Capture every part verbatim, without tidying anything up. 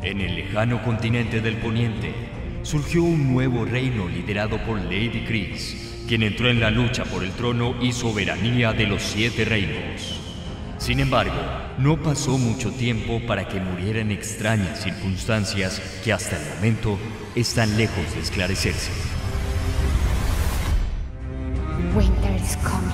En el lejano continente del Poniente, surgió un nuevo reino liderado por Lady Chris, quien entró en la lucha por el trono y soberanía de los siete reinos. Sin embargo, no pasó mucho tiempo para que muriera en extrañas circunstancias que hasta el momento están lejos de esclarecerse. Winter is coming.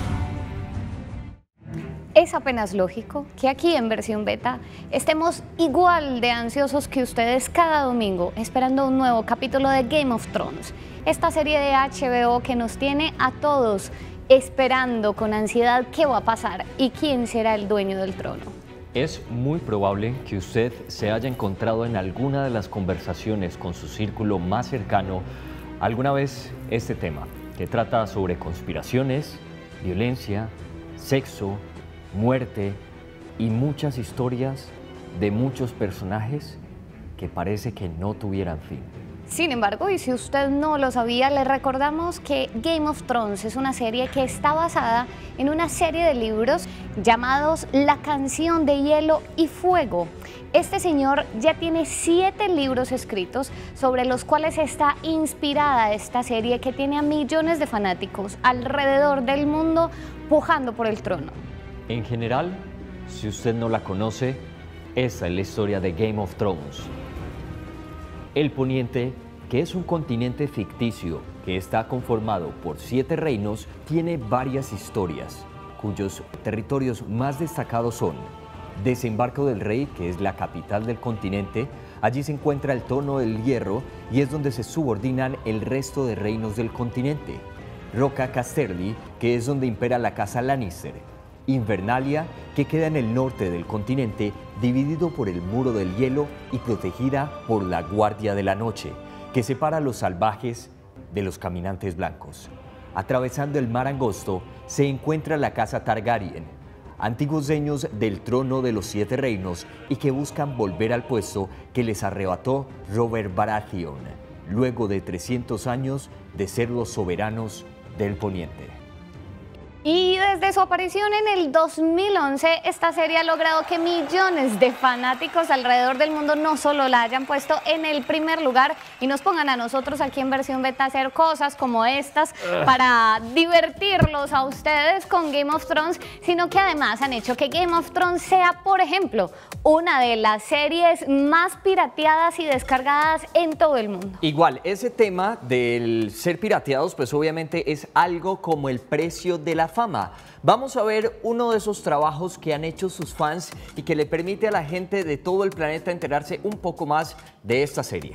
Es apenas lógico que aquí en versión beta estemos igual de ansiosos que ustedes cada domingo esperando un nuevo capítulo de Game of Thrones, esta serie de H B O que nos tiene a todos esperando con ansiedad qué va a pasar y quién será el dueño del trono. Es muy probable que usted se haya encontrado en alguna de las conversaciones con su círculo más cercano alguna vez este tema, que trata sobre conspiraciones, violencia, sexo, muerte y muchas historias de muchos personajes que parece que no tuvieran fin. Sin embargo, y si usted no lo sabía, le recordamos que Game of Thrones es una serie que está basada en una serie de libros llamados La Canción de Hielo y Fuego. Este señor ya tiene siete libros escritos sobre los cuales está inspirada esta serie que tiene a millones de fanáticos alrededor del mundo pujando por el trono. En general, si usted no la conoce, esa es la historia de Game of Thrones. El Poniente, que es un continente ficticio que está conformado por siete reinos, tiene varias historias, cuyos territorios más destacados son Desembarco del Rey, que es la capital del continente. Allí se encuentra el Trono del Hierro y es donde se subordinan el resto de reinos del continente. Roca Casterly, que es donde impera la casa Lannister. Invernalia, que queda en el norte del continente, dividido por el Muro del Hielo y protegida por la Guardia de la Noche, que separa a los salvajes de los caminantes blancos. Atravesando el mar angosto se encuentra la casa Targaryen, antiguos dueños del trono de los siete reinos y que buscan volver al puesto que les arrebató Robert Baratheon, luego de trescientos años de ser los soberanos del Poniente. Y desde su aparición en el dos mil once, esta serie ha logrado que millones de fanáticos alrededor del mundo no solo la hayan puesto en el primer lugar y nos pongan a nosotros aquí en versión beta a hacer cosas como estas para divertirlos a ustedes con Game of Thrones, sino que además han hecho que Game of Thrones sea, por ejemplo, una de las series más pirateadas y descargadas en todo el mundo. Igual, ese tema del ser pirateados, pues obviamente es algo como el precio de la fama. Vamos a ver uno de esos trabajos que han hecho sus fans y que le permite a la gente de todo el planeta enterarse un poco más de esta serie.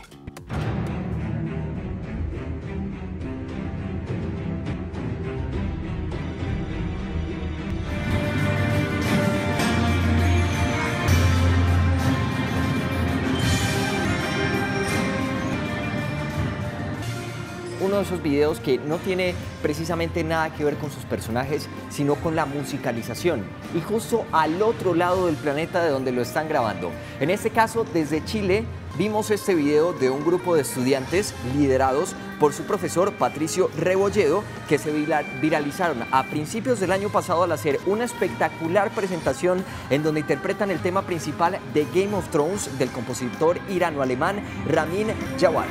Uno de esos videos que no tiene precisamente nada que ver con sus personajes, sino con la musicalización, y justo al otro lado del planeta de donde lo están grabando. En este caso, desde Chile, vimos este video de un grupo de estudiantes liderados por su profesor Patricio Rebolledo, que se viralizaron a principios del año pasado al hacer una espectacular presentación en donde interpretan el tema principal de Game of Thrones del compositor irano-alemán Ramin Djawadi.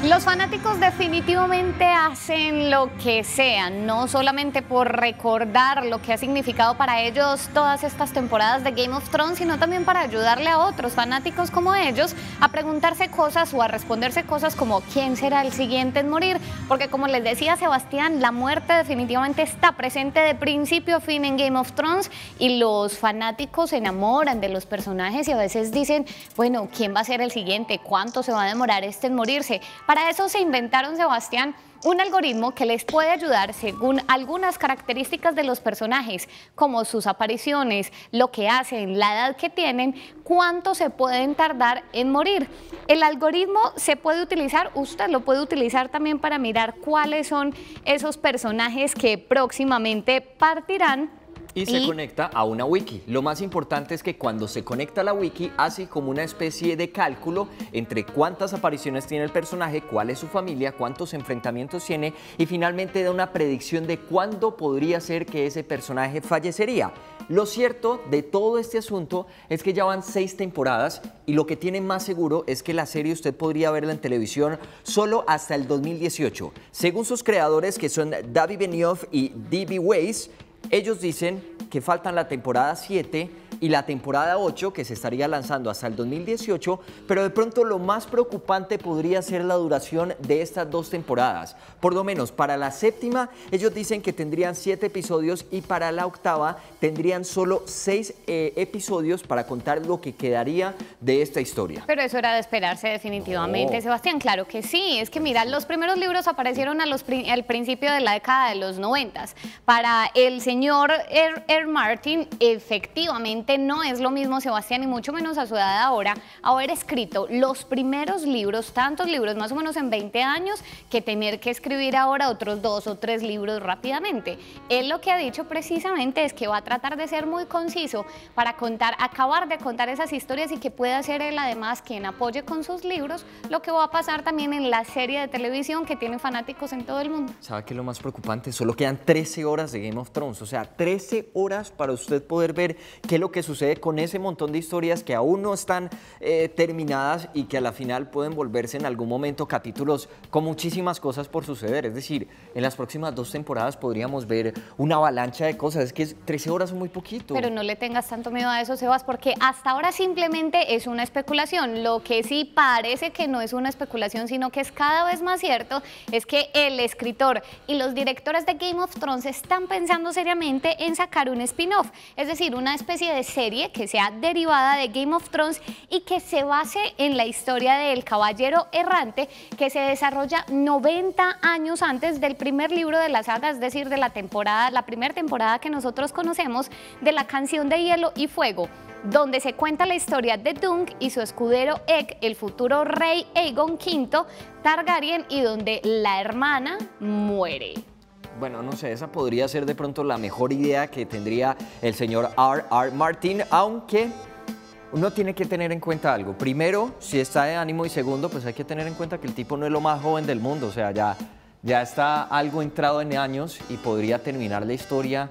Los fanáticos definitivamente hacen lo que sea, no solamente por recordar lo que ha significado para ellos todas estas temporadas de Game of Thrones, sino también para ayudarle a otros fanáticos como ellos a preguntarse cosas o a responderse cosas como ¿quién será el siguiente en morir? Porque como les decía Sebastián, la muerte definitivamente está presente de principio a fin en Game of Thrones y los fanáticos se enamoran de los personajes y a veces dicen, bueno, ¿quién va a ser el siguiente? ¿Cuánto se va a demorar este en morirse? Para eso se inventaron, Sebastián, un algoritmo que les puede ayudar según algunas características de los personajes, como sus apariciones, lo que hacen, la edad que tienen, cuánto se pueden tardar en morir. El algoritmo se puede utilizar, usted lo puede utilizar también para mirar cuáles son esos personajes que próximamente partirán. Y se y... conecta a una wiki. Lo más importante es que cuando se conecta a la wiki hace como una especie de cálculo entre cuántas apariciones tiene el personaje, cuál es su familia, cuántos enfrentamientos tiene y finalmente da una predicción de cuándo podría ser que ese personaje fallecería. Lo cierto de todo este asunto es que ya van seis temporadas y lo que tiene más seguro es que la serie usted podría verla en televisión solo hasta el dos mil dieciocho. Según sus creadores, que son David Benioff y D B Weiss, ellos dicen que faltan la temporada siete y la temporada ocho, que se estaría lanzando hasta el dos mil dieciocho, pero de pronto lo más preocupante podría ser la duración de estas dos temporadas. Por lo menos para la séptima, ellos dicen que tendrían siete episodios y para la octava tendrían solo seis eh, episodios para contar lo que quedaría de esta historia. Pero eso era de esperarse definitivamente, no. Sebastián, claro que sí. Es que mira, los primeros libros aparecieron a los, al principio de la década de los noventas. Para el señor R. R. Martin, efectivamente, no es lo mismo, Sebastián, y mucho menos a su edad ahora, haber escrito los primeros libros, tantos libros, más o menos en veinte años, que tener que escribir ahora otros dos o tres libros rápidamente. Él lo que ha dicho precisamente es que va a tratar de ser muy conciso para contar, acabar de contar esas historias y que pueda ser él además quien apoye con sus libros lo que va a pasar también en la serie de televisión que tiene fanáticos en todo el mundo. ¿Sabe qué es lo más preocupante? Solo quedan trece horas de Game of Thrones, o sea, trece horas para usted poder ver qué es lo que sucede con ese montón de historias que aún no están eh, terminadas y que a la final pueden volverse en algún momento capítulos con muchísimas cosas por suceder. Es decir, en las próximas dos temporadas podríamos ver una avalancha de cosas. Es que trece horas son muy poquito. Pero no le tengas tanto miedo a eso, Sebas, porque hasta ahora simplemente es una especulación. Lo que sí parece que no es una especulación, sino que es cada vez más cierto, es que el escritor y los directores de Game of Thrones están pensando seriamente en sacar un spin-off, es decir, una especie de serie que sea derivada de Game of Thrones y que se base en la historia del caballero errante que se desarrolla noventa años antes del primer libro de la saga, es decir, de la temporada, la primera temporada que nosotros conocemos de la Canción de Hielo y Fuego, donde se cuenta la historia de Dunk y su escudero Egg, el futuro rey Aegon quinto Targaryen, y donde la hermana muere. Bueno, no sé, esa podría ser de pronto la mejor idea que tendría el señor R. R. Martin, aunque uno tiene que tener en cuenta algo. Primero, si está de ánimo, y segundo, pues hay que tener en cuenta que el tipo no es lo más joven del mundo, o sea, ya, ya está algo entrado en años y podría terminar la historia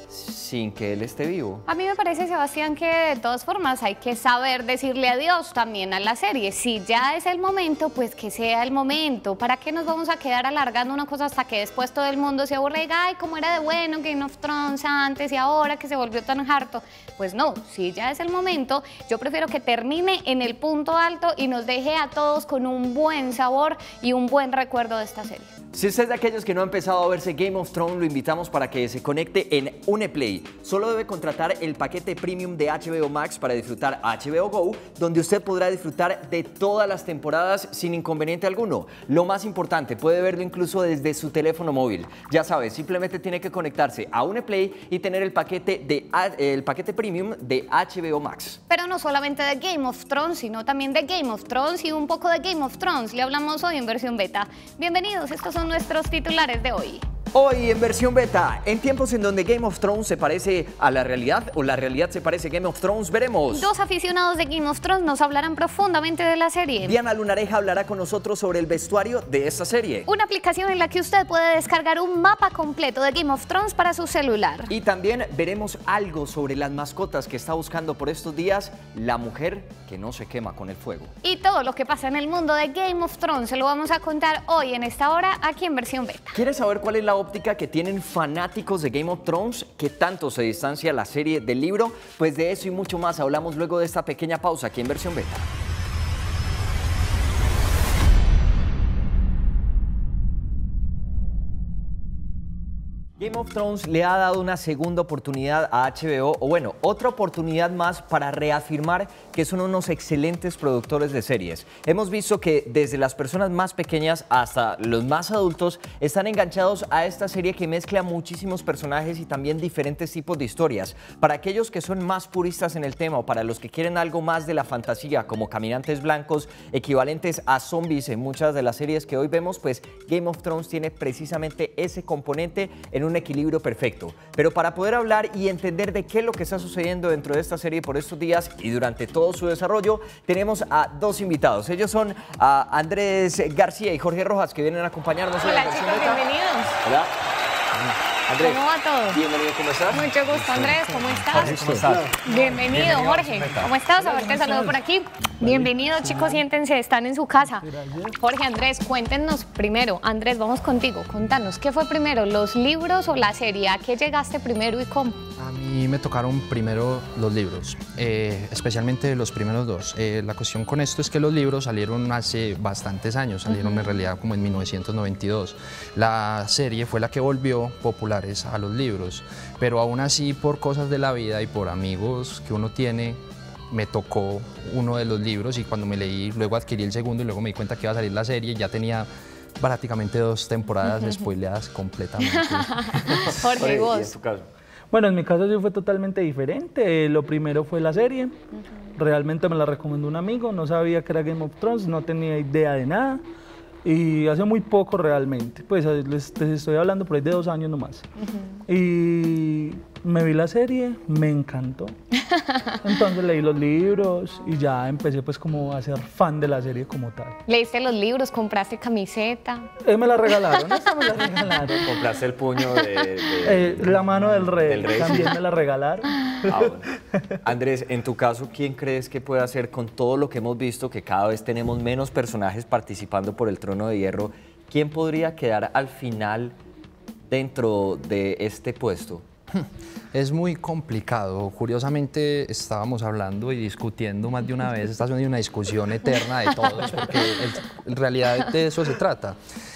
sin que él esté vivo. A mí me parece, Sebastián, que de todas formas hay que saber decirle adiós también a la serie. Si ya es el momento, pues que sea el momento. ¿Para qué nos vamos a quedar alargando una cosa hasta que después todo el mundo se aburre y diga, ay, cómo era de bueno Game of Thrones antes y ahora que se volvió tan harto? Pues no, si ya es el momento, yo prefiero que termine en el punto alto y nos deje a todos con un buen sabor y un buen recuerdo de esta serie. Si usted es de aquellos que no ha empezado a verse Game of Thrones, lo invitamos para que se conecte en Uneplay. Solo debe contratar el paquete premium de H B O Max para disfrutar H B O Go, donde usted podrá disfrutar de todas las temporadas sin inconveniente alguno. Lo más importante, puede verlo incluso desde su teléfono móvil. Ya sabe, simplemente tiene que conectarse a Uneplay y tener el paquete, de, el paquete premium de H B O Max. Pero no solamente de Game of Thrones, sino también de Game of Thrones y un poco de Game of Thrones. Le hablamos hoy en versión beta. Bienvenidos, estos son nuestros titulares de hoy. Hoy en versión beta, en tiempos en donde Game of Thrones se parece a la realidad o la realidad se parece a Game of Thrones, veremos. Dos aficionados de Game of Thrones nos hablarán profundamente de la serie. Diana Lunareja hablará con nosotros sobre el vestuario de esta serie. Una aplicación en la que usted puede descargar un mapa completo de Game of Thrones para su celular. Y también veremos algo sobre las mascotas que está buscando por estos días la mujer que no se quema con el fuego. Y todo lo que pasa en el mundo de Game of Thrones se lo vamos a contar hoy en esta hora aquí en versión beta. ¿Quieres saber cuál es la óptica que tienen fanáticos de Game of Thrones? ¿Qué tanto se distancia la serie del libro? Pues de eso y mucho más hablamos luego de esta pequeña pausa aquí en versión beta. Game of Thrones le ha dado una segunda oportunidad a H B O, o bueno, otra oportunidad más para reafirmar que son unos excelentes productores de series. Hemos visto que desde las personas más pequeñas hasta los más adultos están enganchados a esta serie que mezcla muchísimos personajes y también diferentes tipos de historias. Para aquellos que son más puristas en el tema o para los que quieren algo más de la fantasía, como caminantes blancos, equivalentes a zombies en muchas de las series que hoy vemos, pues Game of Thrones tiene precisamente ese componente en un un equilibrio perfecto. Pero para poder hablar y entender de qué es lo que está sucediendo dentro de esta serie por estos días y durante todo su desarrollo, tenemos a dos invitados. Ellos son a Andrés García y Jorge Rojas, que vienen a acompañarnos. Hola chicos, bienvenidos. Hola. Andrés, ¿cómo va todo? Bienvenido, ¿cómo estás? Mucho gusto, Andrés, ¿cómo estás? Jorge, ¿cómo estás? Bienvenido, Jorge. ¿Cómo estás? A ver, te saludo por aquí. Bienvenidos, chicos, siéntense, están en su casa. Jorge, Andrés, cuéntenos primero. Andrés, vamos contigo. Contanos, ¿qué fue primero, los libros o la serie? ¿A qué llegaste primero y cómo? A mí me tocaron primero los libros, eh, especialmente los primeros dos. Eh, la cuestión con esto es que los libros salieron hace bastantes años, salieron uh-huh. en realidad como en mil novecientos noventa y dos. La serie fue la que volvió populares a los libros, pero aún así por cosas de la vida y por amigos que uno tiene, me tocó uno de los libros y cuando me leí, luego adquirí el segundo y luego me di cuenta que iba a salir la serie y ya tenía prácticamente dos temporadas spoileadas completamente. Jorge, ¿y vos? ¿Y en tu caso? Bueno, en mi caso sí fue totalmente diferente. Lo primero fue la serie. Uh-huh. Realmente me la recomendó un amigo, no sabía que era Game of Thrones, no tenía idea de nada. Y hace muy poco realmente, pues les, les estoy hablando por ahí de dos años nomás. Uh-huh. Y me vi la serie, me encantó. Entonces leí los libros y ya empecé pues como a ser fan de la serie como tal. ¿Leíste los libros? ¿Compraste camiseta? Eh, me la regalaron, esta me la regalaron. ¿Compraste el puño de...? de eh, la mano del rey, del rey, también me la regalaron. Ah, bueno. Andrés, en tu caso, ¿quién crees que puede hacer con todo lo que hemos visto, que cada vez tenemos menos personajes participando por el Trono de Hierro? ¿Quién podría quedar al final dentro de este puesto? Es muy complicado. Curiosamente estábamos hablando y discutiendo más de una vez, está siendo una discusión eterna de todos, porque en realidad de eso se trata.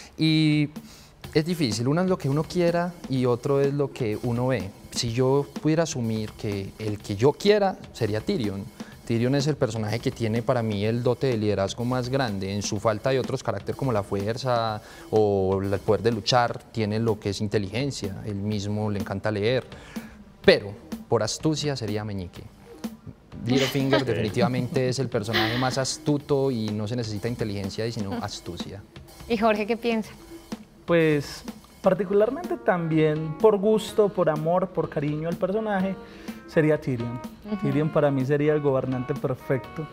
Y es difícil, uno es lo que uno quiera y otro es lo que uno ve. Si yo pudiera asumir que el que yo quiera sería Tyrion. Tyrion es el personaje que tiene para mí el dote de liderazgo más grande. En su falta de otros caracteres como la fuerza o el poder de luchar, tiene lo que es inteligencia. Él mismo le encanta leer. Pero por astucia sería Meñique. Littlefinger definitivamente es el personaje más astuto y no se necesita inteligencia, sino astucia. ¿Y Jorge qué piensa? Pues particularmente también por gusto, por amor, por cariño al personaje, sería Tyrion. Uh-huh. Tyrion para mí sería el gobernante perfecto.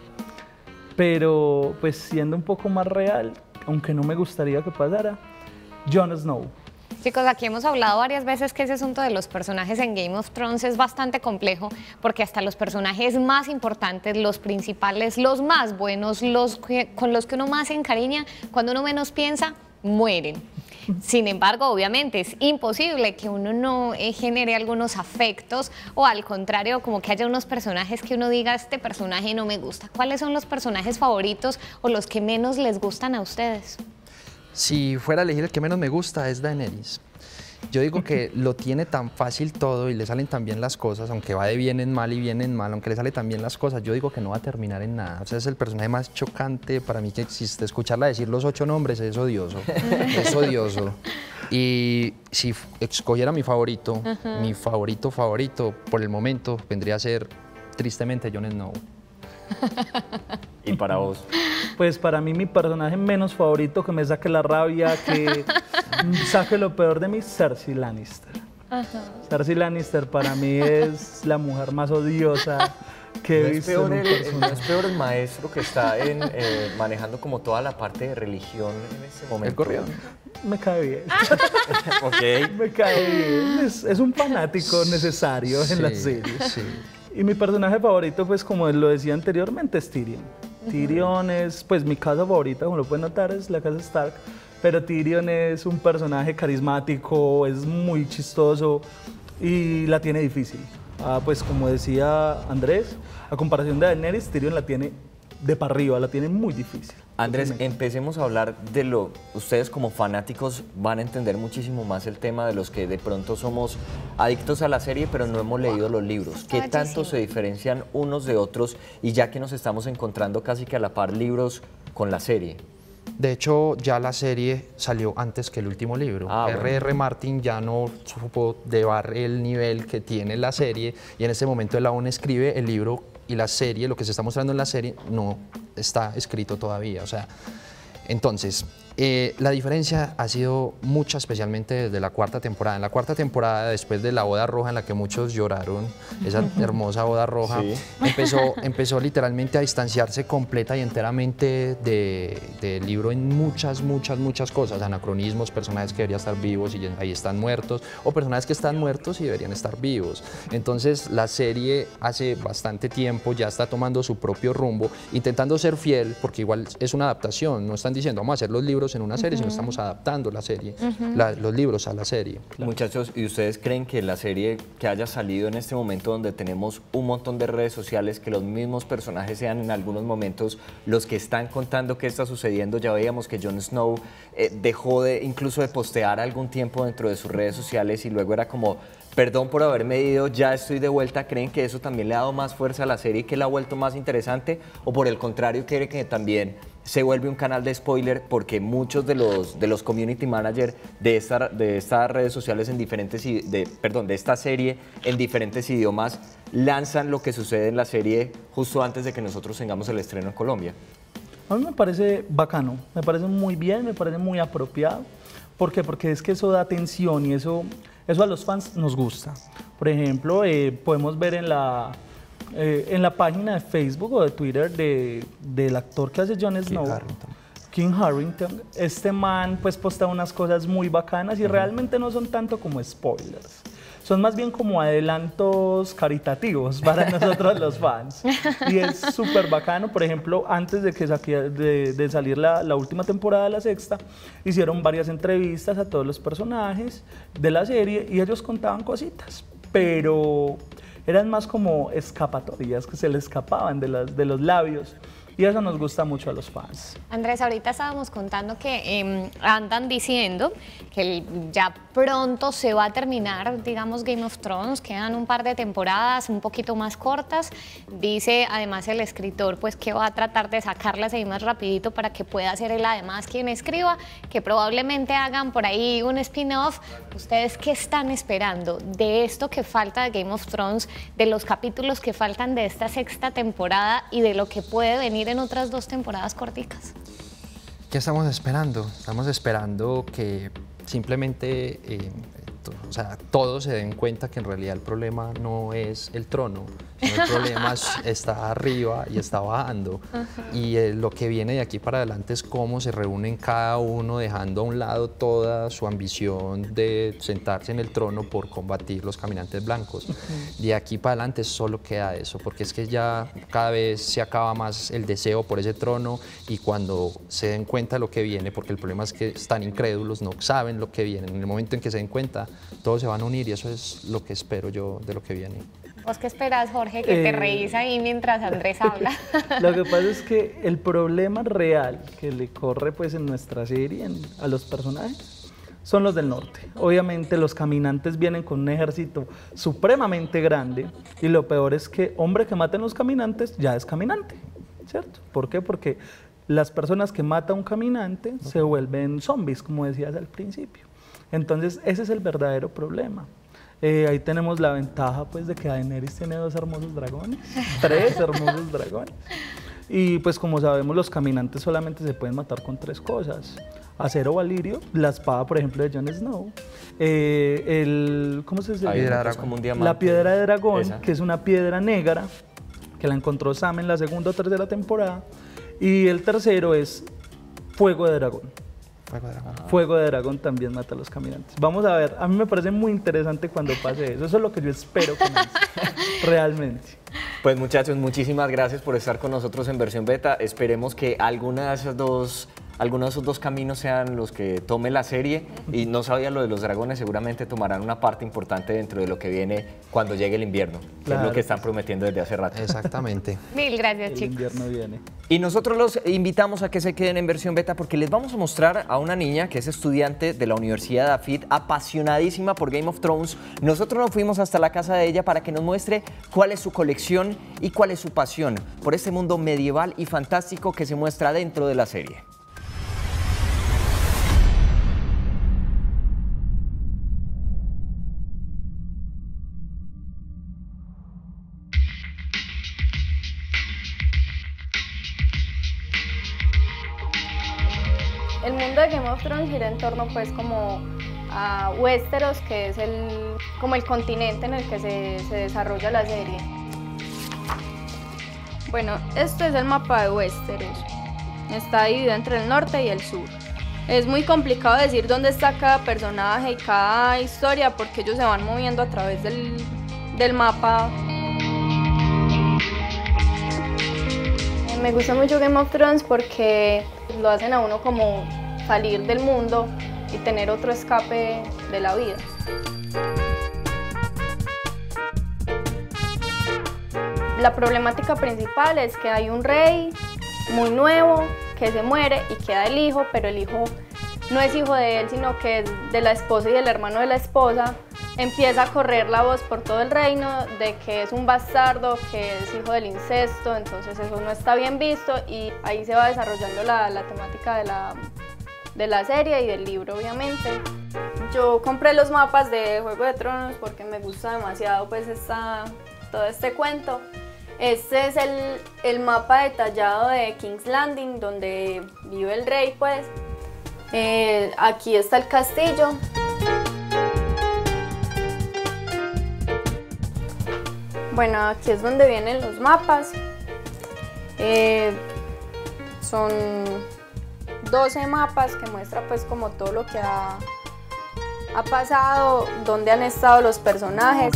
Pero pues siendo un poco más real, aunque no me gustaría que pasara, Jon Snow. Chicos, aquí hemos hablado varias veces que ese asunto de los personajes en Game of Thrones es bastante complejo porque hasta los personajes más importantes, los principales, los más buenos, los que, con los que uno más se encariña, cuando uno menos piensa, mueren. Sin embargo, obviamente es imposible que uno no eh, genere algunos afectos o al contrario, como que haya unos personajes que uno diga, este personaje no me gusta. ¿Cuáles son los personajes favoritos o los que menos les gustan a ustedes? Si fuera a elegir el que menos me gusta es Daenerys. Yo digo que lo tiene tan fácil todo y le salen tan bien las cosas, aunque va de bien en mal y bien en mal, aunque le sale tan bien las cosas, yo digo que no va a terminar en nada. O sea, es el personaje más chocante para mí que existe. Escucharla decir los ocho nombres es odioso, es odioso. Y si escogiera mi favorito, uh-huh. mi favorito favorito por el momento vendría a ser, tristemente, Jon Snow. ¿Y para vos? Pues para mí mi personaje menos favorito, que me saque la rabia, que Saque lo peor de mí, Cersei Lannister. Ajá. Cersei Lannister para mí es la mujer más odiosa que he ¿No es, visto peor en un el, personaje. ¿No es peor el maestro que está en, eh, manejando como toda la parte de religión en ese momento? El correo. Me cae bien. Ok. Me cae bien. Es, es un fanático necesario Sí, en la serie. sí. Y mi personaje favorito, pues como lo decía anteriormente, es Tyrion. Uh-huh. Tyrion es, pues mi casa favorita, como lo pueden notar, es la casa Stark. Pero Tyrion es un personaje carismático, es muy chistoso y la tiene difícil. Ah, pues como decía Andrés, a comparación de Daenerys, Tyrion la tiene de para arriba, la tiene muy difícil. Andrés, totalmente. empecemos a hablar de lo... Ustedes como fanáticos van a entender muchísimo más el tema de los que de pronto somos adictos a la serie, pero no hemos leído los libros. ¿Qué tanto se diferencian unos de otros? Y ya que nos estamos encontrando casi que a la par libros con la serie. De hecho, ya la serie salió antes que el último libro. Ah, R R bueno. Martin ya no supo llevar el nivel que tiene la serie y en ese momento él aún escribe el libro y la serie, lo que se está mostrando en la serie, no está escrito todavía. O sea, entonces, eh, la diferencia ha sido mucha, especialmente desde la cuarta temporada. En la cuarta temporada, después de la boda roja en la que muchos lloraron, esa hermosa boda roja, Sí. empezó, empezó literalmente a distanciarse completa y enteramente de- del libro en muchas, muchas, muchas cosas. Anacronismos, personajes que deberían estar vivos y ahí están muertos, o personajes que están muertos y deberían estar vivos. Entonces, la serie hace bastante tiempo ya está tomando su propio rumbo, intentando ser fiel, porque igual es una adaptación, no están diciendo vamos a hacer los libros en una serie, uh-huh. sino estamos adaptando la serie, uh-huh. la, los libros a la serie. Muchachos, ¿y ustedes creen que la serie que haya salido en este momento donde tenemos un montón de redes sociales, que los mismos personajes sean en algunos momentos los que están contando qué está sucediendo? Ya veíamos que Jon Snow eh, dejó de incluso de postear algún tiempo dentro de sus redes sociales y luego era como, perdón por haberme ido, ya estoy de vuelta. ¿Creen que eso también le ha dado más fuerza a la serie y que la ha vuelto más interesante? ¿O por el contrario, creen que también se vuelve un canal de spoiler porque muchos de los, de los community managers de, esta, de estas redes sociales en diferentes, de, perdón, de esta serie en diferentes idiomas lanzan lo que sucede en la serie justo antes de que nosotros tengamos el estreno en Colombia? A mí me parece bacano, me parece muy bien, me parece muy apropiado. ¿Por qué? Porque es que eso da atención y eso, eso a los fans nos gusta. Por ejemplo, eh, podemos ver en la, eh, en la página de Facebook o de Twitter de, del actor que hace Jon Snow, Kit Harington, este man pues posta unas cosas muy bacanas y uh-huh. realmente no son tanto como spoilers. Son más bien como adelantos caritativos para nosotros los fans. Y es súper bacano. Por ejemplo, antes de, que saque, de, de salir la, la última temporada, la sexta, hicieron varias entrevistas a todos los personajes de la serie y ellos contaban cositas, pero eran más como escapatorias que se le escapaban de, las, de los labios. Y eso nos gusta mucho a los fans. Andrés, ahorita estábamos contando que eh, andan diciendo que el, ya pronto se va a terminar, digamos, Game of Thrones, quedan un par de temporadas un poquito más cortas. Dice además el escritor pues que va a tratar de sacarlas ahí más rapidito para que pueda ser él además quien escriba, que probablemente hagan por ahí un spin-off. ¿Ustedes qué están esperando de esto que falta de Game of Thrones, de los capítulos que faltan de esta sexta temporada y de lo que puede venir en otras dos temporadas corticas? ¿Qué estamos esperando? Estamos esperando que simplemente eh, to, o sea, todos se den cuenta que en realidad el problema no es el trono, sino el problema está arriba y está bajando. Uh-huh. Y eh, lo que viene de aquí para adelante es cómo se reúnen cada uno dejando a un lado toda su ambición de sentarse en el trono por combatir los caminantes blancos. Uh-huh. De aquí para adelante solo queda eso, porque es que ya cada vez se acaba más el deseo por ese trono y cuando se den cuenta de lo que viene, porque el problema es que están incrédulos, no saben lo que viene, en el momento en que se den cuenta todos se van a unir y eso es lo que espero yo de lo que viene. ¿Vos qué esperas, Jorge, que eh, te reís ahí mientras Andrés habla? Lo que pasa es que el problema real que le corre pues en nuestra serie en, a los personajes son los del norte. Obviamente los caminantes vienen con un ejército supremamente grande y lo peor es que hombre que maten los caminantes ya es caminante, ¿cierto? ¿Por qué? Porque las personas que mata un caminante okay. se vuelven zombies, como decías al principio. Entonces ese es el verdadero problema. Eh, ahí tenemos la ventaja pues de que Daenerys tiene dos hermosos dragones, tres hermosos dragones. Y pues como sabemos los caminantes solamente se pueden matar con tres cosas. acero valirio, la espada, por ejemplo, de Jon Snow, eh, el, ¿cómo se dice? Piedra dragón. Como un diamante. La piedra de dragón, Esa. que es una piedra negra, que la encontró Sam en la segunda o tercera temporada, y el tercero es fuego de dragón. Fuego de dragón. Fuego de dragón también mata a los caminantes. Vamos a ver, a mí me parece muy interesante cuando pase eso. Eso es lo que yo espero que pase, realmente. Pues muchachos, muchísimas gracias por estar con nosotros en versión beta. Esperemos que alguna de esas dos, alguno de esos dos caminos sean los que tome la serie. Y no sabía lo de los dragones, seguramente tomarán una parte importante dentro de lo que viene cuando llegue el invierno, que Claro. es lo que están prometiendo desde hace rato. Exactamente. Mil gracias, El chicos. invierno viene. Y nosotros los invitamos a que se queden en versión beta porque les vamos a mostrar a una niña que es estudiante de la Universidad de Afid, apasionadísima por Game of Thrones. Nosotros nos fuimos hasta la casa de ella para que nos muestre cuál es su colección y cuál es su pasión por este mundo medieval y fantástico que se muestra dentro de la serie. El mundo de Game of Thrones gira en torno pues como a Westeros, que es el, como el continente en el que se, se desarrolla la serie. Bueno, este es el mapa de Westeros. Está dividido entre el norte y el sur. Es muy complicado decir dónde está cada personaje y cada historia porque ellos se van moviendo a través del, del mapa. Me gusta mucho Game of Thrones porque lo hacen a uno como salir del mundo y tener otro escape de la vida. La problemática principal es que hay un rey muy nuevo que se muere y queda el hijo, pero el hijo no es hijo de él, sino que es de la esposa y del hermano de la esposa. Empieza a correr la voz por todo el reino de que es un bastardo, que es hijo del incesto, entonces eso no está bien visto y ahí se va desarrollando la, la temática de la, de la serie y del libro, obviamente. Yo compré los mapas de Juego de Tronos porque me gusta demasiado pues esta, todo este cuento. Este es el, el mapa detallado de King's Landing, donde vive el rey, pues. Eh, aquí está el castillo. Bueno, aquí es donde vienen los mapas. Eh, son doce mapas que muestra pues como todo lo que ha, ha pasado, dónde han estado los personajes.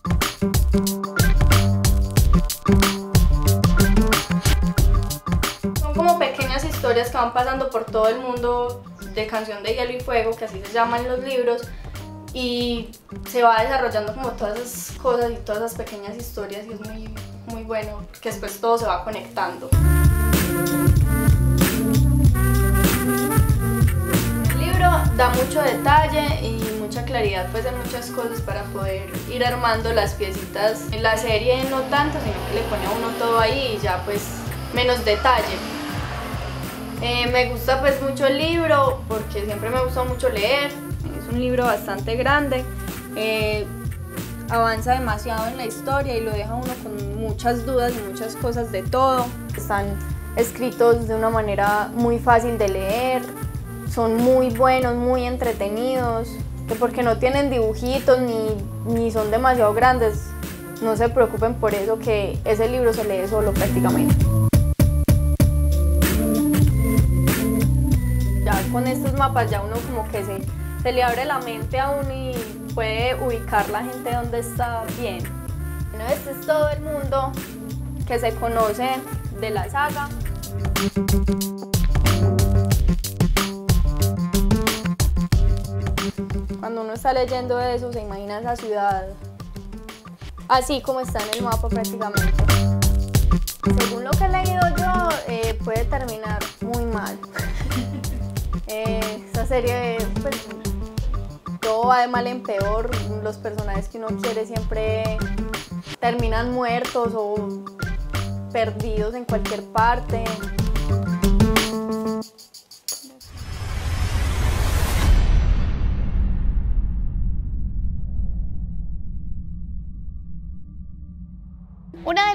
Son como pequeñas historias que van pasando por todo el mundo de Canción de Hielo y Fuego, que así se llaman los libros. Y se va desarrollando como todas esas cosas y todas esas pequeñas historias y es muy, muy bueno, porque después todo se va conectando. El libro da mucho detalle y mucha claridad pues en muchas cosas para poder ir armando las piecitas. En la serie no tanto, sino que le pone a uno todo ahí y ya pues menos detalle. Eh, me gusta pues mucho el libro porque siempre me gustó mucho leer. Es un libro bastante grande, eh, avanza demasiado en la historia y lo deja uno con muchas dudas y muchas cosas de todo. Están escritos de una manera muy fácil de leer, son muy buenos, muy entretenidos, que porque no tienen dibujitos ni, ni son demasiado grandes, no se preocupen por eso, que ese libro se lee solo prácticamente. Ya con estos mapas ya uno como que se... se le abre la mente a uno y puede ubicar la gente donde está bien. Bueno, este es todo el mundo que se conoce de la saga. Cuando uno está leyendo eso, se imagina esa ciudad así como está en el mapa prácticamente. Según lo que he leído yo, eh, puede terminar muy mal. eh, esta serie, pues, todo va de mal en peor, los personajes que uno quiere siempre terminan muertos o perdidos en cualquier parte. Una de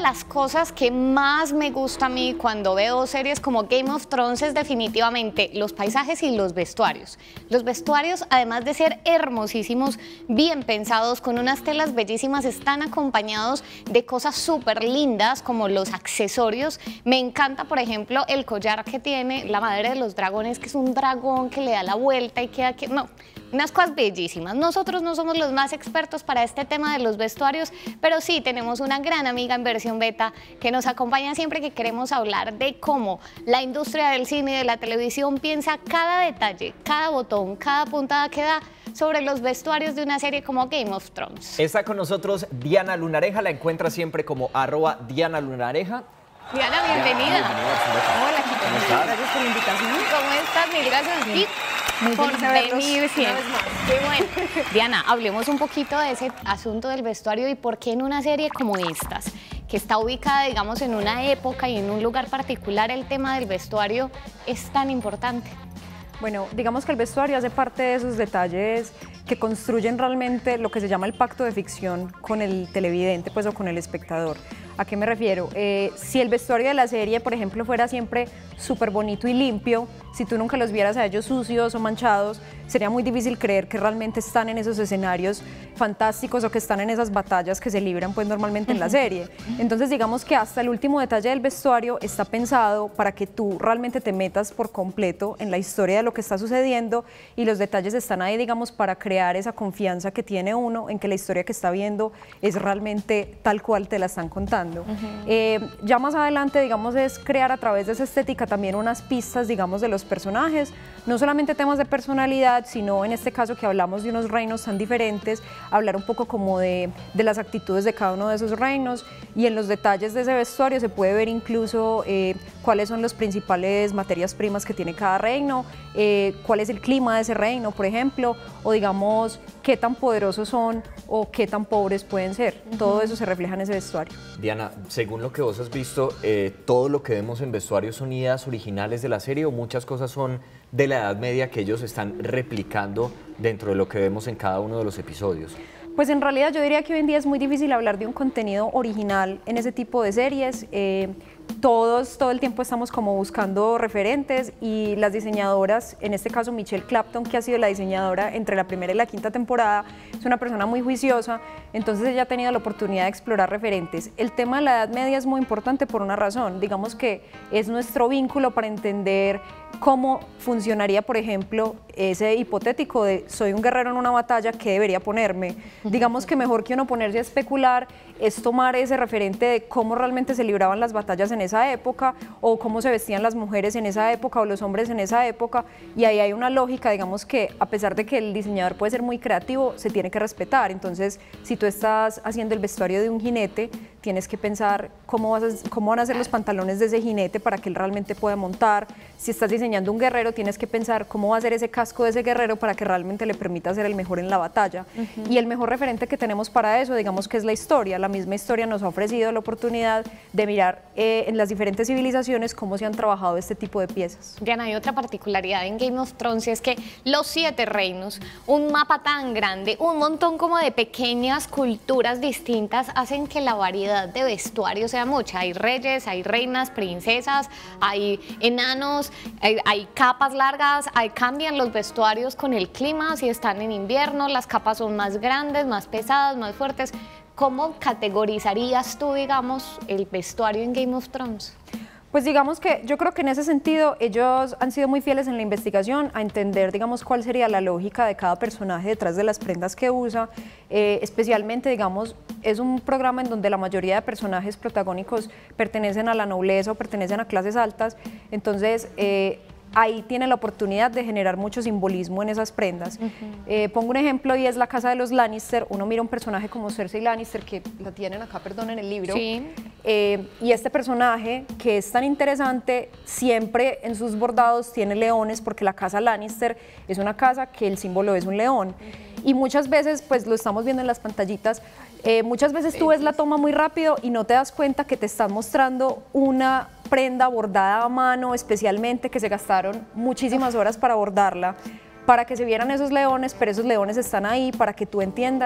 las cosas que más me gusta a mí cuando veo series como Game of Thrones es definitivamente los paisajes y los vestuarios. Los vestuarios, además de ser hermosísimos, bien pensados, con unas telas bellísimas, están acompañados de cosas súper lindas como los accesorios. Me encanta, por ejemplo, el collar que tiene la madre de los dragones, que es un dragón que le da la vuelta y queda que... No, unas cosas bellísimas. Nosotros no somos los más expertos para este tema de los vestuarios, pero sí tenemos una gran amiga en versión beta que nos acompaña siempre que queremos hablar de cómo la industria del cine y de la televisión piensa cada detalle, cada botón, cada puntada que da sobre los vestuarios de una serie como Game of Thrones. Está con nosotros Diana Lunareja, la encuentra siempre como arroba Diana Lunareja. Diana, bienvenida. Bienvenida. Hola, Kiko. ¿Cómo estás? Gracias por la invitación. ¿Cómo estás? Mil gracias a ti Muy por feliz de verlos venir una siempre. vez más. Qué bueno. Diana, hablemos un poquito de ese asunto del vestuario y por qué en una serie como estas, que está ubicada, digamos, en una época y en un lugar particular, el tema del vestuario es tan importante. Bueno, digamos que el vestuario hace parte de esos detalles que construyen realmente lo que se llama el pacto de ficción con el televidente, pues, o con el espectador. ¿A qué me refiero? Eh, si el vestuario de la serie, por ejemplo, fuera siempre súper bonito y limpio, si tú nunca los vieras a ellos sucios o manchados, sería muy difícil creer que realmente están en esos escenarios fantásticos o que están en esas batallas que se libran pues normalmente en la serie. Entonces digamos que hasta el último detalle del vestuario está pensado para que tú realmente te metas por completo en la historia de lo que está sucediendo, y los detalles están ahí, digamos, para crear esa confianza que tiene uno en que la historia que está viendo es realmente tal cual te la están contando. Uh-huh. eh, ya más adelante, digamos, es crear a través de esa estética también unas pistas, digamos, de los personajes, no solamente temas de personalidad, sino en este caso que hablamos de unos reinos tan diferentes, hablar un poco como de, de las actitudes de cada uno de esos reinos, y en los detalles de ese vestuario se puede ver incluso eh, cuáles son las principales materias primas que tiene cada reino, eh, cuál es el clima de ese reino, por ejemplo, o digamos qué tan poderosos son o qué tan pobres pueden ser. Uh-huh. Todo eso se refleja en ese vestuario. Diana, según lo que vos has visto, eh, ¿todo lo que vemos en vestuario son ideas originales de la serie o muchas cosas son de la Edad Media que ellos están replicando dentro de lo que vemos en cada uno de los episodios? Pues en realidad yo diría que hoy en día es muy difícil hablar de un contenido original en ese tipo de series. Eh, todos, todo el tiempo estamos como buscando referentes, y las diseñadoras, en este caso Michelle Clapton, que ha sido la diseñadora entre la primera y la quinta temporada, es una persona muy juiciosa, entonces ella ha tenido la oportunidad de explorar referentes. El tema de la Edad Media es muy importante por una razón, digamos que es nuestro vínculo para entender cómo funcionaría, por ejemplo, ese hipotético de soy un guerrero en una batalla, ¿qué debería ponerme? Digamos que mejor que uno ponerse a especular es tomar ese referente de cómo realmente se libraban las batallas en esa época, o cómo se vestían las mujeres en esa época o los hombres en esa época, y ahí hay una lógica, digamos, que a pesar de que el diseñador puede ser muy creativo, se tiene que respetar. Entonces, si tú estás haciendo el vestuario de un jinete, tienes que pensar cómo, vas a, cómo van a ser los pantalones de ese jinete para que él realmente pueda montar. Si estás diseñando un guerrero, tienes que pensar cómo va a ser ese casco de ese guerrero para que realmente le permita ser el mejor en la batalla. Uh-huh. Y el mejor referente que tenemos para eso, digamos, que es la historia. La misma historia nos ha ofrecido la oportunidad de mirar eh, en las diferentes civilizaciones cómo se han trabajado este tipo de piezas. Diana, hay otra particularidad en Game of Thrones, y es que los siete reinos, un mapa tan grande, un montón como de pequeñas culturas distintas, hacen que la variedad de vestuario sea mucha. Hay reyes, hay reinas, princesas, hay enanos, hay, hay capas largas, hay, cambian los vestuarios con el clima. Si están en invierno, las capas son más grandes, más pesadas, más fuertes. ¿Cómo categorizarías tú, digamos, el vestuario en Game of Thrones? Pues digamos que yo creo que en ese sentido ellos han sido muy fieles en la investigación a entender, digamos, cuál sería la lógica de cada personaje detrás de las prendas que usa. Eh, especialmente, digamos, es un programa en donde la mayoría de personajes protagónicos pertenecen a la nobleza o pertenecen a clases altas, entonces eh, ahí tiene la oportunidad de generar mucho simbolismo en esas prendas. Uh-huh. eh, pongo un ejemplo, y es la casa de los Lannister. Uno mira un personaje como Cersei Lannister, que la tienen acá, perdón, en el libro. Sí. Eh, y este personaje, que es tan interesante, siempre en sus bordados tiene leones, porque la casa Lannister es una casa que el símbolo es un león. Uh-huh. Y muchas veces, pues lo estamos viendo en las pantallitas, eh, muchas veces tú ves la toma muy rápido y no te das cuenta que te están mostrando una prenda bordada a mano, especialmente, que se gastaron muchísimas horas para bordarla, para que se vieran esos leones, pero esos leones están ahí para que tú entiendas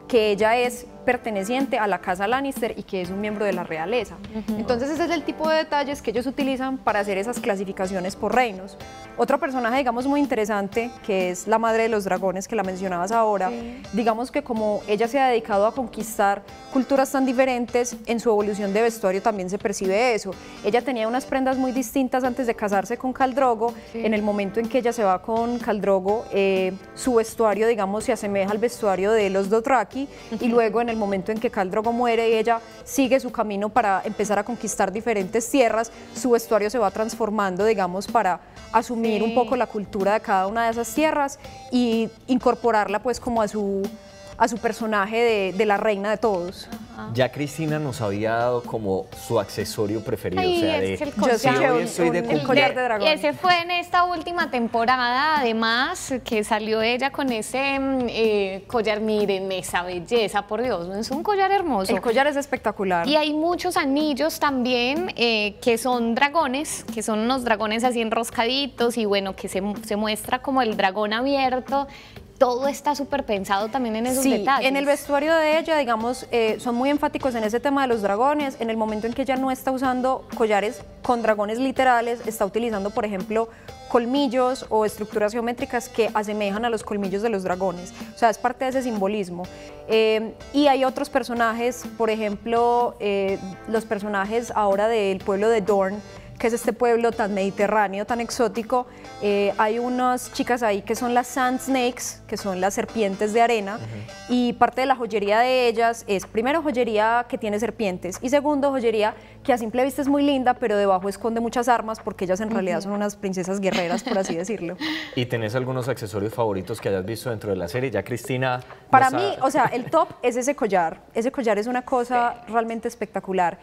que ella es perteneciente a la casa Lannister y que es un miembro de la realeza. Uh-huh. Entonces ese es el tipo de detalles que ellos utilizan para hacer esas clasificaciones por reinos. Otro personaje, digamos, muy interesante, que es la madre de los dragones, que la mencionabas ahora, sí. digamos que como ella se ha dedicado a conquistar culturas tan diferentes, en su evolución de vestuario también se percibe eso. Ella tenía unas prendas muy distintas antes de casarse con Khal Drogo. Sí. En el momento en que ella se va con Khal Drogo, eh, su vestuario, digamos, se asemeja al vestuario de los Dothraki, uh-huh. y luego en el momento en que Khal Drogo muere y ella sigue su camino para empezar a conquistar diferentes tierras, su vestuario se va transformando, digamos, para asumir sí. un poco la cultura de cada una de esas tierras y incorporarla pues como a su, a su personaje de, de la reina de todos. Ajá. Ya Cristina nos había dado como su accesorio preferido. Ay, o sea, es de, el collar, sí, hoy estoy de el collar de dragón. Ese fue en esta última temporada, además, que salió ella con ese eh, collar. Miren esa belleza, por Dios, es un collar hermoso. El collar es espectacular. Y hay muchos anillos también eh, que son dragones, que son unos dragones así enroscaditos y bueno, que se, se muestra como el dragón abierto. Todo está súper pensado también en esos sí, detalles. En el vestuario de ella, digamos, eh, son muy enfáticos en ese tema de los dragones. En el momento en que ella no está usando collares con dragones literales, está utilizando, por ejemplo, colmillos o estructuras geométricas que asemejan a los colmillos de los dragones. O sea, es parte de ese simbolismo. Eh, y hay otros personajes, por ejemplo, eh, los personajes ahora del pueblo de Dorne, que es este pueblo tan mediterráneo, tan exótico. Eh, hay unas chicas ahí que son las Sand Snakes, que son las serpientes de arena, uh-huh. y parte de la joyería de ellas es, primero, joyería que tiene serpientes, y segundo, joyería que a simple vista es muy linda, pero debajo esconde muchas armas, porque ellas en realidad uh-huh. son unas princesas guerreras, por así decirlo. ¿Y tenés algunos accesorios favoritos que hayas visto dentro de la serie? Ya Cristina... Para mí, ha... o sea, el top es ese collar. Ese collar es una cosa sí. realmente espectacular.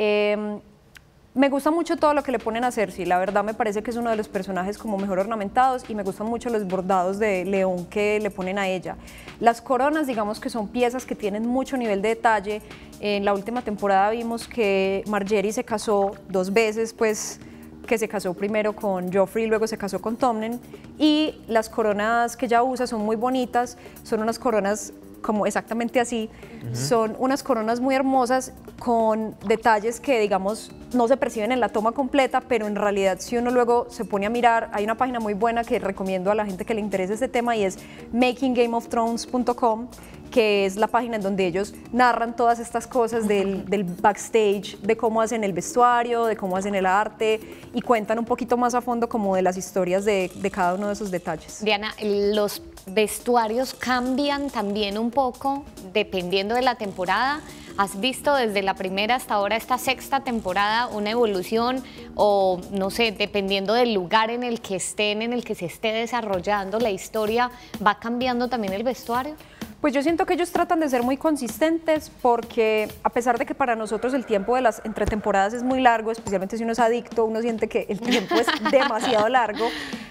Eh, Me gusta mucho todo lo que le ponen a Cersei, la verdad me parece que es uno de los personajes como mejor ornamentados y me gustan mucho los bordados de león que le ponen a ella. Las coronas, digamos que son piezas que tienen mucho nivel de detalle. En la última temporada vimos que Margaery se casó dos veces, pues que se casó primero con Joffrey y luego se casó con Tommen, y las coronas que ella usa son muy bonitas, son unas coronas como exactamente así, uh-huh. son unas coronas muy hermosas con detalles que digamos no se perciben en la toma completa, pero en realidad si uno luego se pone a mirar, hay una página muy buena que recomiendo a la gente que le interese este tema y es making game of thrones punto com, que es la página en donde ellos narran todas estas cosas del, del backstage, de cómo hacen el vestuario, de cómo hacen el arte y cuentan un poquito más a fondo como de las historias de, de cada uno de esos detalles. Diana, los vestuarios cambian también un poco dependiendo de la temporada. ¿Has visto desde la primera hasta ahora esta sexta temporada una evolución o no sé, dependiendo del lugar en el que estén, en el que se esté desarrollando la historia, va cambiando también el vestuario? Pues yo siento que ellos tratan de ser muy consistentes porque a pesar de que para nosotros el tiempo de las entre temporadas es muy largo, especialmente si uno es adicto, uno siente que el tiempo es demasiado largo,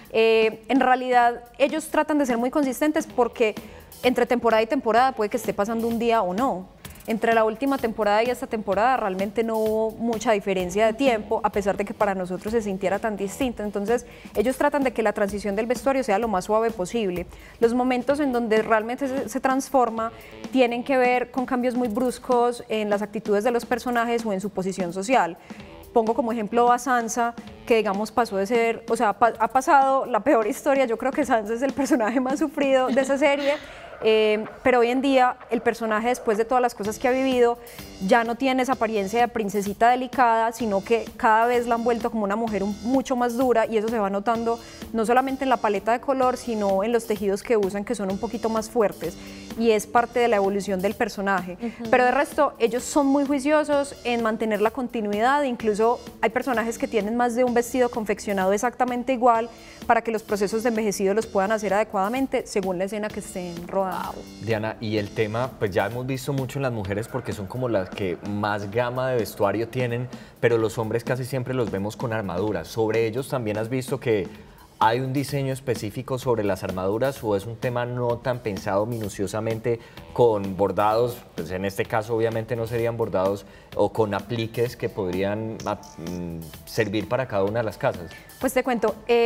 eh, en realidad ellos tratan de ser muy consistentes porque entre temporada y temporada puede que esté pasando un día o no. Entre la última temporada y esta temporada realmente no hubo mucha diferencia de tiempo, a pesar de que para nosotros se sintiera tan distinta. Entonces, ellos tratan de que la transición del vestuario sea lo más suave posible. Los momentos en donde realmente se, se transforma tienen que ver con cambios muy bruscos en las actitudes de los personajes o en su posición social. Pongo como ejemplo a Sansa, que digamos pasó de ser, o sea, pa- ha pasado la peor historia. Yo creo que Sansa es el personaje más sufrido de esa serie. Eh, pero hoy en día el personaje, después de todas las cosas que ha vivido, ya no tiene esa apariencia de princesita delicada, sino que cada vez la han vuelto como una mujer un, mucho más dura, y eso se va notando no solamente en la paleta de color, sino en los tejidos que usan, que son un poquito más fuertes, y es parte de la evolución del personaje. Uh-huh. Pero de resto, ellos son muy juiciosos en mantener la continuidad, incluso hay personajes que tienen más de un vestido confeccionado exactamente igual para que los procesos de envejecido los puedan hacer adecuadamente según la escena que estén rodando. Diana, y el tema, pues ya hemos visto mucho en las mujeres porque son como las que más gama de vestuario tienen, pero los hombres casi siempre los vemos con armaduras. ¿Sobre ellos también has visto que hay un diseño específico sobre las armaduras o es un tema no tan pensado minuciosamente con bordados? Pues en este caso obviamente no serían bordados, o con apliques que podrían mm, servir para cada una de las casas. Pues te cuento, eh,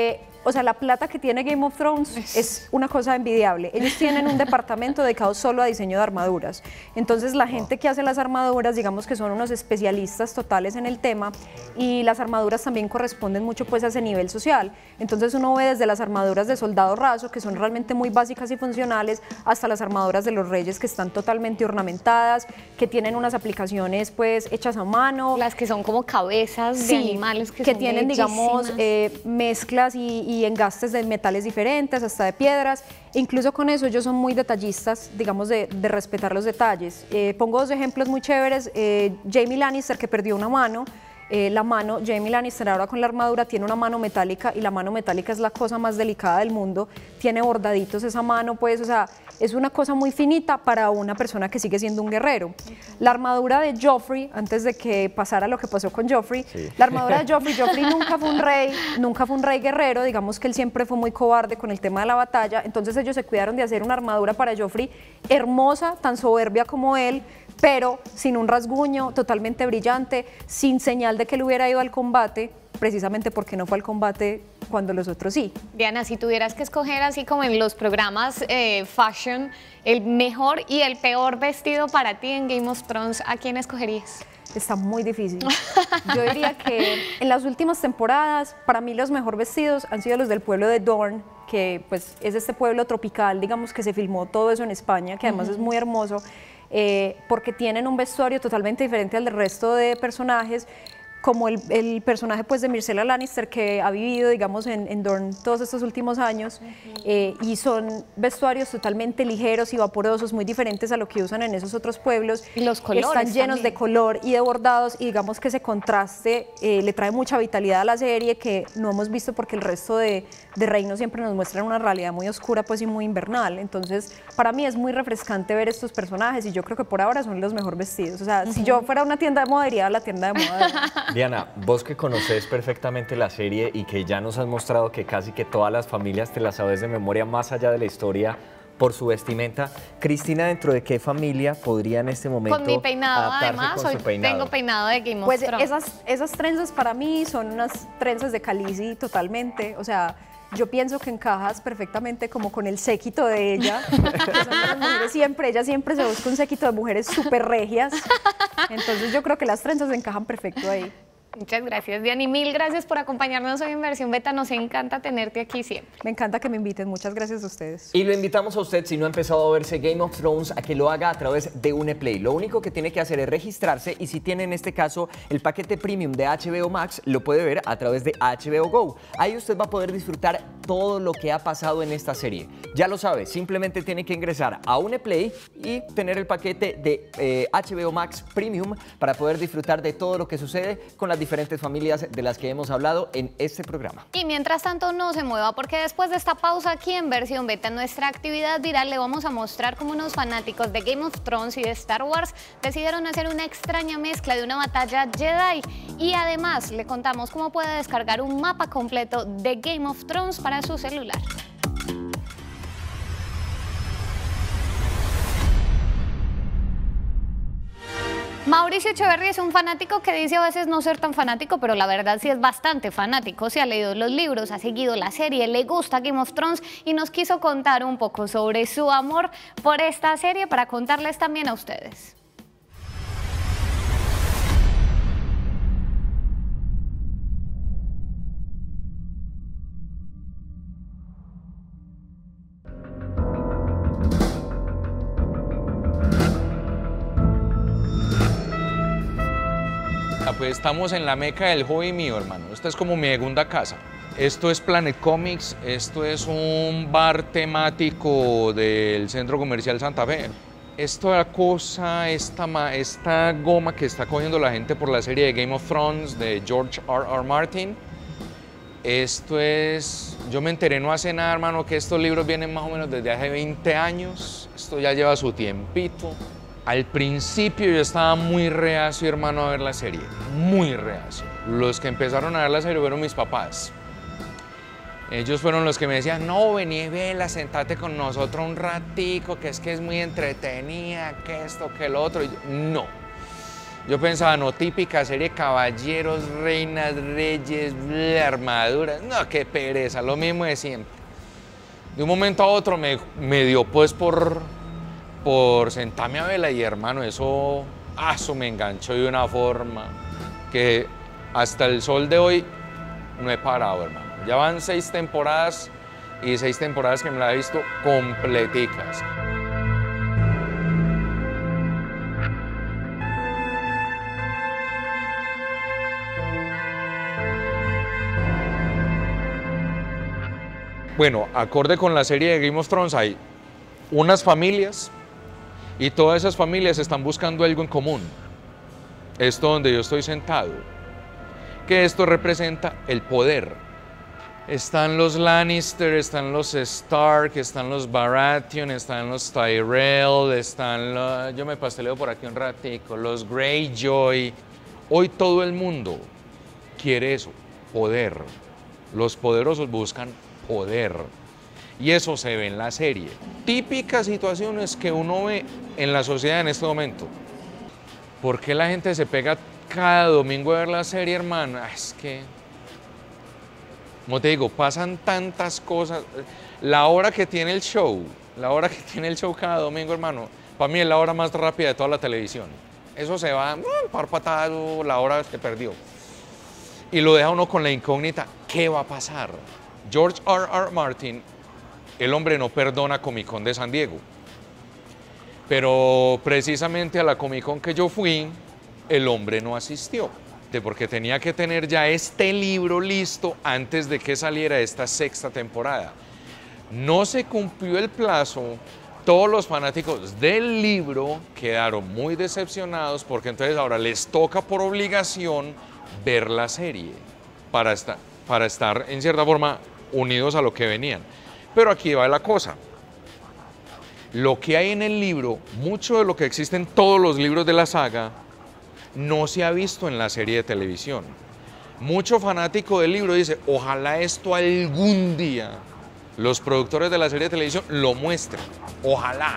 o sea, la plata que tiene Game of Thrones es, es una cosa envidiable. Ellos tienen un departamento dedicado solo a diseño de armaduras. Entonces la gente que hace las armaduras, digamos que son unos especialistas totales en el tema, y las armaduras también corresponden mucho pues a ese nivel social. Entonces uno ve desde las armaduras de soldado raso, que son realmente muy básicas y funcionales, hasta las armaduras de los reyes, que están totalmente ornamentadas, que tienen unas aplicaciones pues hechas a mano. Las que son como cabezas Sí, de animales que, que son tienen, digamos, bellísimas. eh, mezclas y, y engastes de metales diferentes, hasta de piedras. Incluso con eso ellos son muy detallistas, digamos, de, de respetar los detalles. Eh, pongo dos ejemplos muy chéveres. Eh, Jaime Lannister, que perdió una mano. Eh, la mano, Jaime Lannister ahora con la armadura tiene una mano metálica, y la mano metálica es la cosa más delicada del mundo. Tiene bordaditos esa mano, pues, o sea, es una cosa muy finita para una persona que sigue siendo un guerrero. La armadura de Joffrey, antes de que pasara lo que pasó con Joffrey, sí. la armadura de Joffrey, Joffrey nunca fue un rey, nunca fue un rey guerrero, digamos que él siempre fue muy cobarde con el tema de la batalla, entonces ellos se cuidaron de hacer una armadura para Joffrey hermosa, tan soberbia como él, pero sin un rasguño, totalmente brillante, sin señal de que él hubiera ido al combate, precisamente porque no fue al combate cuando los otros sí. Diana, si tuvieras que escoger, así como en los programas eh, fashion, el mejor y el peor vestido para ti en Game of Thrones, ¿a quién escogerías? Está muy difícil. Yo diría que en las últimas temporadas, para mí los mejores vestidos han sido los del pueblo de Dorne, que pues es este pueblo tropical, digamos, que se filmó todo eso en España, que además uh-huh. es muy hermoso, eh, porque tienen un vestuario totalmente diferente al del resto de personajes, como el, el personaje pues de Myrcella Lannister, que ha vivido, digamos, en, en Dorne todos estos últimos años, uh-huh. eh, y son vestuarios totalmente ligeros y vaporosos, muy diferentes a lo que usan en esos otros pueblos. Y los colores están llenos también. de color y de bordados, y digamos que ese contraste eh, le trae mucha vitalidad a la serie, que no hemos visto porque el resto de, de reinos siempre nos muestran una realidad muy oscura pues y muy invernal. Entonces para mí es muy refrescante ver estos personajes, y yo creo que por ahora son los mejor vestidos. O sea, uh-huh. si yo fuera una tienda de moda, iría a la tienda de moda. Diana, vos que conoces perfectamente la serie y que ya nos has mostrado que casi que todas las familias te las sabes de memoria más allá de la historia por su vestimenta, Cristina, ¿dentro de qué familia podría en este momento con mi peinado, además, con hoy su peinado? Tengo peinado de Game of pues Thrones. Esas, esas trenzas para mí son unas trenzas de Khaleesi totalmente, o sea, yo pienso que encajas perfectamente como con el séquito de ella. Son las mujeres siempre, ella siempre se busca un séquito de mujeres súper regias, entonces yo creo que las trenzas encajan perfecto ahí. Muchas gracias, Diana, y mil gracias por acompañarnos hoy en Versión Beta. Nos encanta tenerte aquí siempre. Me encanta que me inviten, muchas gracias a ustedes. Y lo invitamos a usted, si no ha empezado a verse Game of Thrones, a que lo haga a través de Uneplay. Lo único que tiene que hacer es registrarse, y si tiene en este caso el paquete premium de H B O Max, lo puede ver a través de H B O Go. Ahí usted va a poder disfrutar todo lo que ha pasado en esta serie. Ya lo sabe, simplemente tiene que ingresar a Uneplay y tener el paquete de eh, H B O Max Premium para poder disfrutar de todo lo que sucede con las diferentes familias de las que hemos hablado en este programa. Y mientras tanto, no se mueva, porque después de esta pausa aquí en Versión Beta, en nuestra actividad viral, le vamos a mostrar cómo unos fanáticos de Game of Thrones y de Star Wars decidieron hacer una extraña mezcla de una batalla Jedi. Y además le contamos cómo puede descargar un mapa completo de Game of Thrones para su celular. Mauricio Echeverry es un fanático que dice a veces no ser tan fanático, pero la verdad sí es bastante fanático. Se ha leído los libros, ha seguido la serie, le gusta Game of Thrones, y nos quiso contar un poco sobre su amor por esta serie para contarles también a ustedes. Pues estamos en la meca del hobby mío, hermano. Esta es como mi segunda casa. Esto es Planet Comics, esto es un bar temático del Centro Comercial Santa Fe. Esta cosa, esta, esta goma que está cogiendo la gente por la serie de Game of Thrones de George R R Martin, esto es... Yo me enteré no hace nada, hermano, que estos libros vienen más o menos desde hace veinte años. Esto ya lleva su tiempito. Al principio yo estaba muy reacio, hermano, a ver la serie, muy reacio. Los que empezaron a ver la serie fueron mis papás. Ellos fueron los que me decían, no, vení, vela, sentate con nosotros un ratico, que es que es muy entretenida, que esto, que lo otro. Y yo, no. Yo pensaba, no, típica serie caballeros, reinas, reyes, bleh, armaduras. No, qué pereza, lo mismo de siempre. De un momento a otro me, me dio pues por, por sentarme a verla y hermano, eso, ah, eso me enganchó de una forma que hasta el sol de hoy no he parado, hermano. Ya van seis temporadas y seis temporadas que me la he visto completicas. Bueno, acorde con la serie de Game of Thrones hay unas familias y todas esas familias están buscando algo en común. Esto donde yo estoy sentado, que esto representa el poder. Están los Lannister, están los Stark, están los Baratheon, están los Tyrell, están los, yo me pasteleo por aquí un ratico, los Greyjoy. Hoy todo el mundo quiere eso, poder. Los poderosos buscan poder. Y eso se ve en la serie. Típicas situaciones que uno ve en la sociedad en este momento. ¿Por qué la gente se pega cada domingo a ver la serie, hermano? Es que, como te digo, pasan tantas cosas. La hora que tiene el show, la hora que tiene el show cada domingo, hermano, para mí es la hora más rápida de toda la televisión. Eso se va, parpatado, la hora que perdió. Y lo deja uno con la incógnita, ¿qué va a pasar? George R R Martin, el hombre no perdona Comic Con de San Diego. Pero precisamente a la Comic Con que yo fui, el hombre no asistió, porque tenía que tener ya este libro listo antes de que saliera esta sexta temporada. No se cumplió el plazo, todos los fanáticos del libro quedaron muy decepcionados porque entonces ahora les toca por obligación ver la serie para estar, para estar en cierta forma unidos a lo que venían. Pero aquí va la cosa. Lo que hay en el libro, mucho de lo que existe en todos los libros de la saga, no se ha visto en la serie de televisión. Mucho fanático del libro dice, ojalá esto algún día los productores de la serie de televisión lo muestren. Ojalá.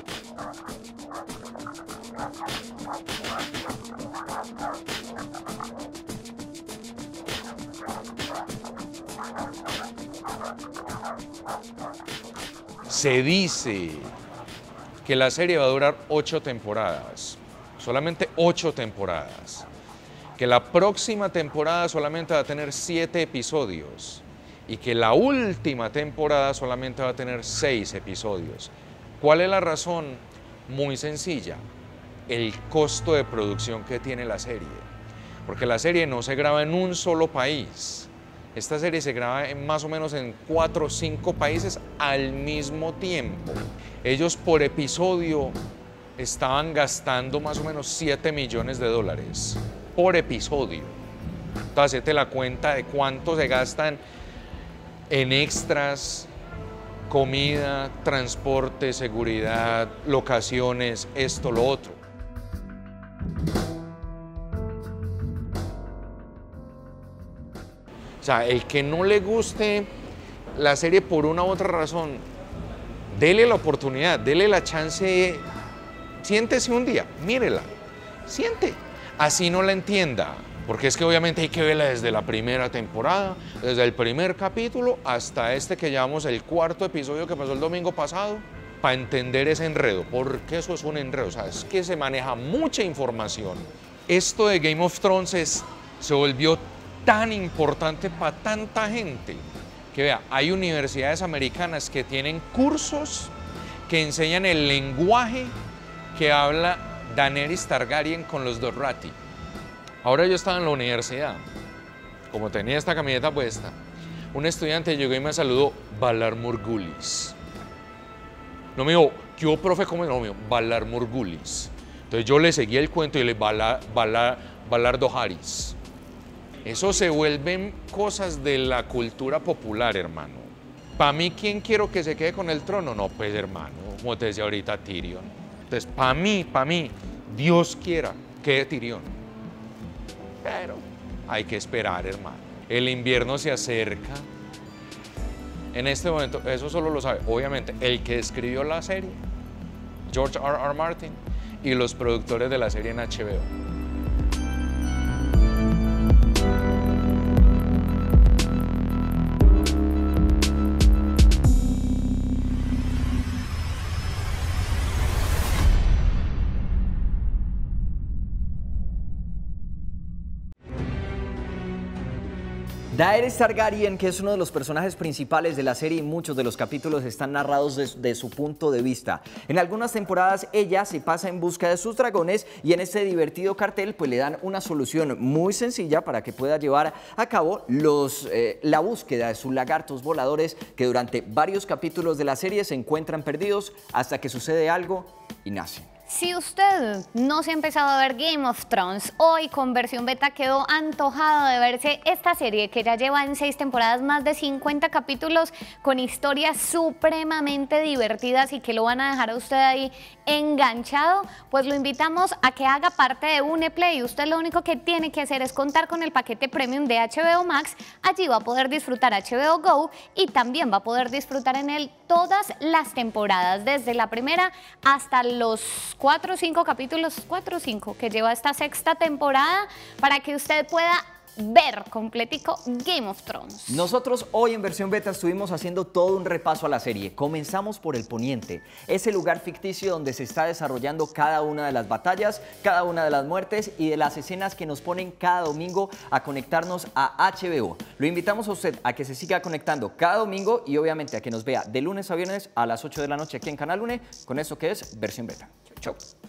Se dice que la serie va a durar ocho temporadas, solamente ocho temporadas, que la próxima temporada solamente va a tener siete episodios y que la última temporada solamente va a tener seis episodios. ¿Cuál es la razón? Muy sencilla, el costo de producción que tiene la serie, porque la serie no se graba en un solo país. Esta serie se graba en más o menos en cuatro o cinco países al mismo tiempo. Ellos por episodio estaban gastando más o menos siete millones de dólares por episodio. Entonces, te la cuenta de cuánto se gastan en extras, comida, transporte, seguridad, locaciones, esto, lo otro. O sea, el que no le guste la serie por una u otra razón, dele la oportunidad, dele la chance, siéntese un día, mírela, siente, así no la entienda, porque es que obviamente hay que verla desde la primera temporada, desde el primer capítulo hasta este que llamamos el cuarto episodio que pasó el domingo pasado, para entender ese enredo, porque eso es un enredo, o sea, es que se maneja mucha información. Esto de Game of Thrones es, se volvió tan importante para tanta gente, que vea, hay universidades americanas que tienen cursos que enseñan el lenguaje que habla Daenerys Targaryen con los Dothraki. Ahora yo estaba en la universidad, como tenía esta camiseta puesta, un estudiante llegó y me saludó, Valar Morghulis. No me dijo, ¿qué hubo, profe? ¿Cómo? No, me dijo, Valar Morghulis. Entonces yo le seguí el cuento y le Valar, Valar, Valar Dohaeris. Eso se vuelven cosas de la cultura popular, hermano. Para mí, ¿quién quiero que se quede con el trono? No, pues, hermano, como te decía ahorita, Tyrion. Entonces, para mí, para mí, Dios quiera que Tyrion. Pero hay que esperar, hermano. El invierno se acerca. En este momento, eso solo lo sabe, obviamente, el que escribió la serie, George R R Martin, y los productores de la serie en H B O. Daenerys Targaryen, que es uno de los personajes principales de la serie y muchos de los capítulos están narrados desde su punto de vista. En algunas temporadas ella se pasa en busca de sus dragones y en este divertido cartel pues le dan una solución muy sencilla para que pueda llevar a cabo los, eh, la búsqueda de sus lagartos voladores que durante varios capítulos de la serie se encuentran perdidos hasta que sucede algo y nacen. Si usted no se ha empezado a ver Game of Thrones, hoy con versión beta quedó antojado de verse esta serie que ya lleva en seis temporadas más de cincuenta capítulos con historias supremamente divertidas y que lo van a dejar a usted ahí enganchado, pues lo invitamos a que haga parte de Uneplay. Usted lo único que tiene que hacer es contar con el paquete premium de H B O Max. Allí va a poder disfrutar H B O Go y también va a poder disfrutar en él todas las temporadas, desde la primera hasta los cuatro o cinco capítulos, cuatro o cinco que lleva esta sexta temporada, para que usted pueda ver completico Game of Thrones. Nosotros hoy en versión beta estuvimos haciendo todo un repaso a la serie. Comenzamos por el Poniente, ese lugar ficticio donde se está desarrollando cada una de las batallas, cada una de las muertes y de las escenas que nos ponen cada domingo a conectarnos a H B O. Lo invitamos a usted a que se siga conectando cada domingo y obviamente a que nos vea de lunes a viernes a las ocho de la noche aquí en Canal UNE con esto que es versión beta. Chau.